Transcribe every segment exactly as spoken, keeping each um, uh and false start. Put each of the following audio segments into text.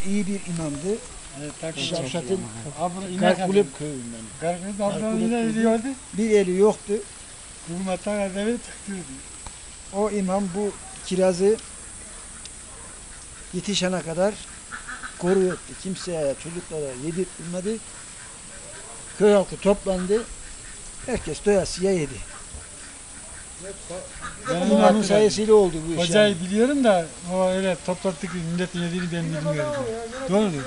iyi bir imamdı. Evet, Şavşat'ın Garkulüp köyünden. Garkulüp ablamıyla ediyordu. Bir eli yoktu. Hükümetten adamı tıktırdı. O imam bu kirazı yetişene kadar koruyordu. Kimseye, çocuklara yedirtmedi. Köy halkı toplandı. Herkes doyasıya yedi. Ben İmamın sayesinde oldu bu iş. Hocayı Yani. biliyorum da o öyle toplattık milletin yediğini ben bilmiyorum. Doğru diyor.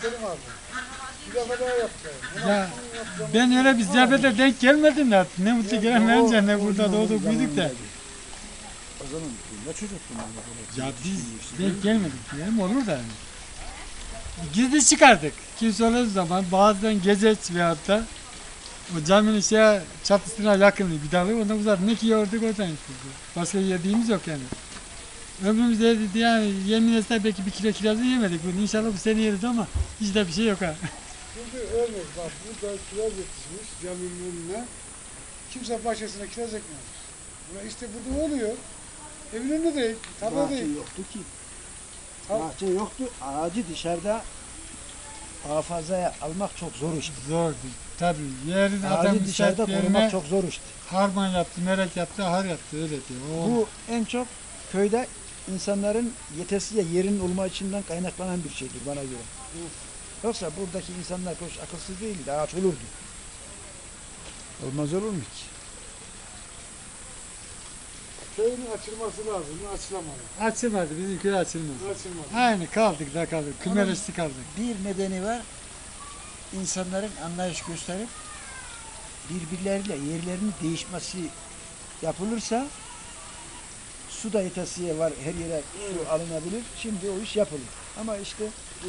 Ya ben öyle bir ziyafete denk gelmedim de ne mutlu gelemeyince ne burada doğduk büyüdük de. O zaman ne çocuktum ben. Ya biz denk gelmedik diyelim olur da yani. Gizli çıkardık. Kimse olduğu zaman bazen gece veyahut da o caminin şeye, çatısına yakın bir dalı ondan uzat. Ne ki yorduk oradan işte. Başka yediğimiz yok yani. Ömrümüzde yedik yani yemin etse belki bir kilo kirazı yemedik. İnşallah bu sene yeriz ama hiç de bir şey yok ha. Şimdi örnek bak burada kiraz yetişmiş caminin önüne. Kimse bahçesine kiraz ekmemiş. Buna işte burada oluyor. Evin önünde değil, tarla Bahçe değil. yoktu ki. Tar- Bahçe yoktu. Ağacı dışarıda hafazaya almak çok zor işte. Zordu. Tabii yerin adam Ağacı dışarıda yerine korumak çok zor işte. harman yaptı, merek yaptı, har yaptı öyle diyor. O, Bu en çok köyde insanların yetesiye yerin olma içinden kaynaklanan bir şeydir bana göre. Yoksa buradaki insanlar hoş akılsız değildi, ağaç olurdu. Olmaz olur mu ki? Köyün açılması lazım, açılamadı. açılmadı, bizim köy açılmadı. Açılmadı. Aynı kaldık da kaldık, kümeresti kaldık. Bir nedeni var, insanların anlayış gösterip birbirleriyle yerlerinin değişmesi yapılırsa su da yetesiye var, her yere su alınabilir. Şimdi o iş yapılır. Ama işte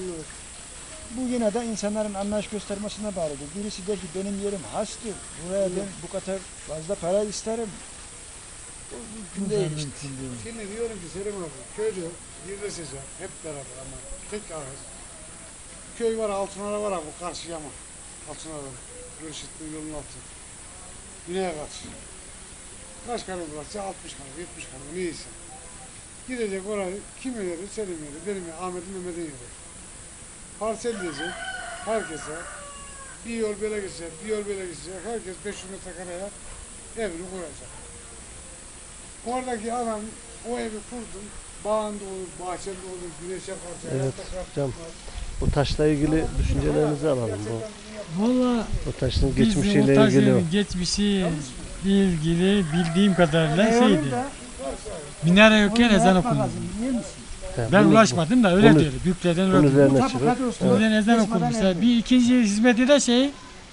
bu yine de insanların anlayış göstermesine bağlıdır. Birisi der ki benim yerim hastır, buraya ben bu kadar fazla para isterim. O mümkün değil işte. Şimdi diyorum ki Selim abi, köyde birleşeceğim hep beraber ama tek ağız. Köy var, Altınara var abi, bu karşı yama. Altınara, Gürşitli yolun altı. Güney'e karşı. Kaç kanı burası? altmış kanı, yetmiş kanı, neyse. Gidecek orayı, kim yeri, Selim yeri, benim yeri, Ahmet'in, Mehmet'in yeri. Parselleyecek, herkese bir yol böyle geçecek, bir yol böyle geçecek, herkes beş yüz metrekareye evini kuracak. Oradaki adam o evi kurdun, bağında olur, bahçede olur, güneş yakar, Evet hocam. Bu taşla ilgili düşüncelerinizi alalım. Bu, Valla bu taşın bizim geçmişiyle o ilgili. taşın geçmişi ilgili bildiğim kadarıyla şeydi. Minare yokken ezan okundu. He, Ben bunu- ulaşmadım da öyle bunu- diyor. Büyüklerden Bunun öyle diyor. üzerine çıkıp. Bizden ezan okunmuşlar. Bir ikinci hizmeti de şey,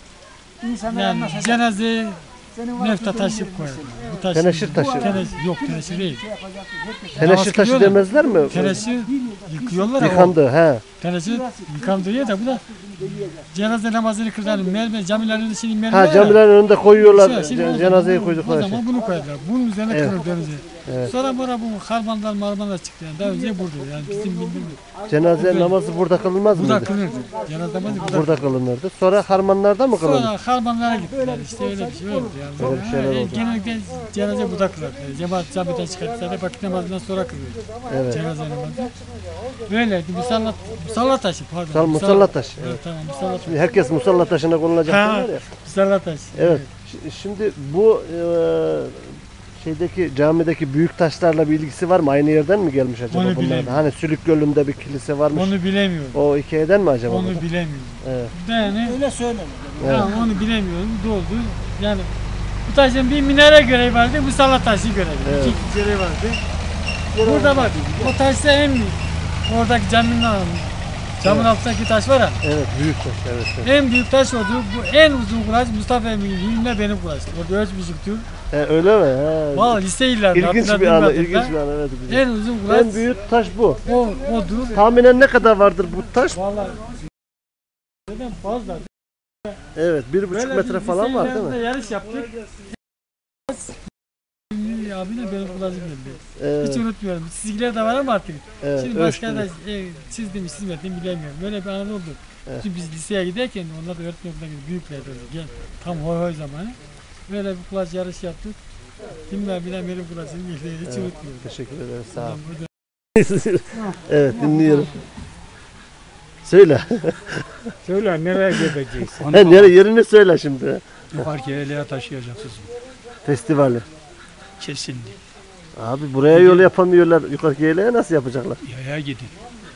yani cenaze nefta taşı koyar. Bu taşı, Teneşir taşı. Teneşir, yok teneşir değil. Teneşir taşı kılıyorlar. demezler mi? Teneşir yıkıyorlar ama Yıkandı he. teneşir yıkandırıyor da bu da cenaze namazını kılan mermer camilerin içine mermer. Ha ya. camilerin önünde koyuyorlar. Şey, şimdi o ce- zaman Cenazeyi bunu- koydukları O şey. zaman bunu koyarlar. Bunun üzerine Evet. kırılır denize. Evet. Sonra bana bu harmanlar marmanlar çıktı yani. Daha önce burada yani bizim bildiğimiz. Cenaze namazı burada kılınmaz Burada mıydı? kılınırdı. Cenaze namazı burada. Burada kılınırdı. Sonra harmanlarda mı kılındı? Sonra harmanlara gittiler işte öyle bir şey oldu yani. Öyle bir şeyler Yani oldu. genellikle cenaze burada kılar. Cemaat camiden çıkarttılar. Hep vakit namazından sonra kılıyor. Evet. Cenaze namazı. Böyleydi. Musallat, musallat taşı pardon. Musall- musallat taşı, Evet, evet. tamam musallat taşı. Herkes musalla taşına konulacak Ha, diyorlar ya. musallat taşı. Evet. Ş- Şimdi bu e, şeydeki camideki büyük taşlarla bir ilgisi var mı? Aynı yerden mi gelmiş acaba Onu bunlar da? bilemiyorum. Hani Sülük Gölü'nde bir kilise varmış. Onu bilemiyorum. O hikayeden mi acaba? bu da? Onu bilemiyorum. Evet. Yani Öyle söyleme. Evet. ha, onu bilemiyorum. Bu oldu. Yani bu taşın bir minare görevi vardı, musallat taşı görevi. Evet. İki görevi vardı. Burada bak, o taşta en büyük. Oradaki caminin altında. Camın Evet. altındaki taş var ya. Evet, büyük taş. Evet. evet. En büyük taş oldu. Bu en uzun kulaç Mustafa Emin'le benim kulaçtım. Orada ölçmüştür. He, öyle mi? He. Valla lise yıllarında. İlginç bir hatırladığım anı, kadarıyla ilginç bir anı. Evet. güzel. En uzun kulaç En büyük taş bu. o, odur. Tahminen ne kadar vardır bu taş? Valla neden fazla. Evet, bir buçuk Böyle metre bir falan lise var değil yıllarında mi? yarış yaptık. Abiyle benim kulacım geldi. Evet, Hiç unutmuyorum. Çizgiler de var ama artık. evet, Şimdi başka da ölçtünüz. e, çizdim çizmedim bilemiyorum. Böyle bir anı oldu. Evet. Şimdi biz liseye giderken onlar da öğretmen okuluna gidiyor. Büyüklerdi öyle. Gel. Tam hoy hoy zamanı. Böyle bir kulaç yarış yaptık. Kimler bilen benim kulacım geldi. Hiç Evet. unutmuyorum. Teşekkür ederim, sağ ol. Burada- Evet, dinliyorum. Söyle. Söyle nereye gideceksin? He, nere, yerini söyle şimdi. Yukarı Yayla'ya taşıyacaksınız. Festivali. Kesinlikle. Abi buraya yol yapamıyorlar. Yukarı Yayla'ya nasıl yapacaklar? Yaya gidiyor.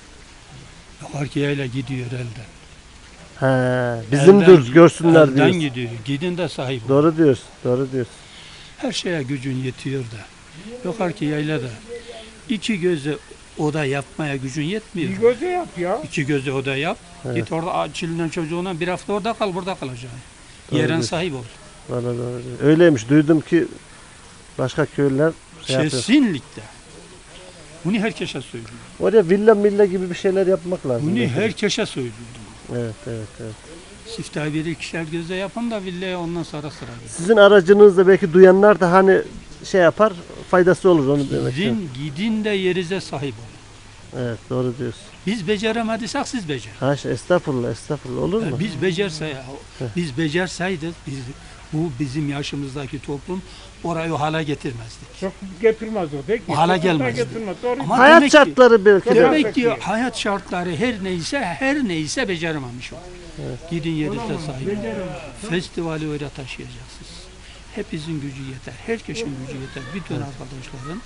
Yukarı Yayla gidiyor elden. He, bizim Elden dur gi- görsünler elden diyorsun. gidiyor. Gidin de sahip ol. Doğru diyorsun. Doğru diyorsun. Her şeye gücün yetiyor da. Yukarı Yayla'da iki gözle oda yapmaya gücün yetmiyor. Bir göze yap ya. İki gözle oda yap. Evet. Git orada çilinden çocuğuna bir hafta orada kal, burada kalacaksın. Doğru Yerin diyorsun. sahip ol. Vallahi doğru diyorsun. Öyleymiş. Duydum ki başka köylüler şey yapıyor. Kesinlikle. Bunu herkese söylüyorum. Oraya villa milla gibi bir şeyler yapmak lazım. Bunu belki de. herkese söylüyorum. Evet, evet, evet. Siftah bir ikişer gözle yapın da villaya ondan sonra sıra gelir. Sizin aracınızda belki duyanlar da hani şey yapar, faydası olur onu demek istiyorum. Gidin, gidin de yerize sahip olun. Evet, doğru diyorsun. Biz beceremediysek siz becer. Ha, şey, estağfurullah, estağfurullah olur mu? Yani biz becerse, biz becerseydik, biz, bu bizim yaşımızdaki toplum orayı o hale getirmezdi. Çok getirmez o değil ki. O hale Çok da gelmez. Getirmez. Doğru. Ama Hayat demek ki- şartları belki de. Demek ki hayat şartları her neyse, her neyse becerememiş o. Gidin yerize sahip olun. Festivali öyle taşıyacaksınız. Hepinizin gücü yeter, herkesin gücü yeter. Bütün arkadaşların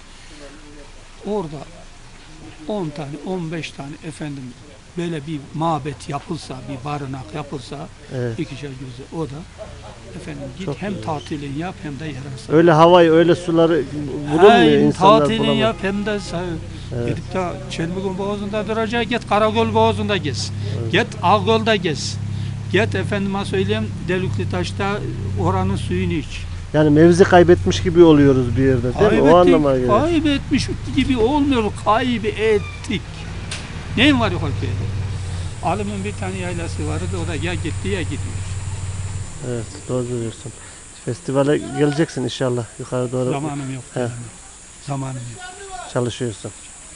orada on tane, on beş tane efendim böyle bir mabet yapılsa, bir barınak yapılsa, Evet. ikişer gözü o da efendim git Çok hem güzel. tatilini yap hem de yararsa. Öyle havayı, öyle suları bulunmuyor Hem insanlar tatilini bulamıyor. yap hem de sa- gidip de Çelmigun Boğazı'nda duracak, git Karagöl Boğazı'nda gez. Git Ağgöl'de gez. Git efendime söyleyeyim Delikli Taş'ta oranın suyunu iç. Yani mevzi kaybetmiş gibi oluyoruz bir yerde değil mi? O anlamaya Kaybettik, geliyor. kaybetmiş gibi olmuyor, kaybettik. Neyin var yukarı köyde? Alımın bir tane yaylası vardı, o da ya gitti ya gidiyor. Evet, doğru diyorsun. Festivale geleceksin inşallah yukarı doğru Zamanım yok. He. gelemem. Zamanım yok. çalışıyorsun.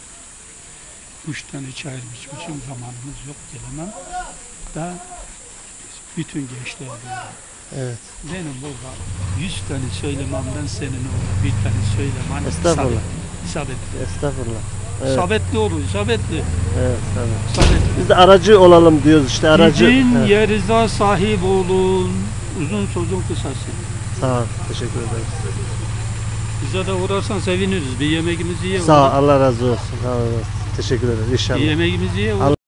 Üç tane çay içmişim, zamanımız yok, gelemem. Da bütün gençler diyor. Evet. Benim burada yüz tane söylememden senin olur, bir tane söylemen Estağfurullah. isabetli. Estağfurullah. Evet, İsabetli olur, isabetli. evet, tabii. isabetli. Biz de aracı olalım diyoruz işte aracı. Gidin Evet, yerize sahip olun. Uzun sözün kısası. sağ ol, teşekkür ederim. Bize de uğrarsan seviniriz. Bir yemeğimizi ye. Sağ ol, Allah razı olsun. Sağ ol, teşekkür ederiz Bir inşallah. yemeğimizi ye. Allah-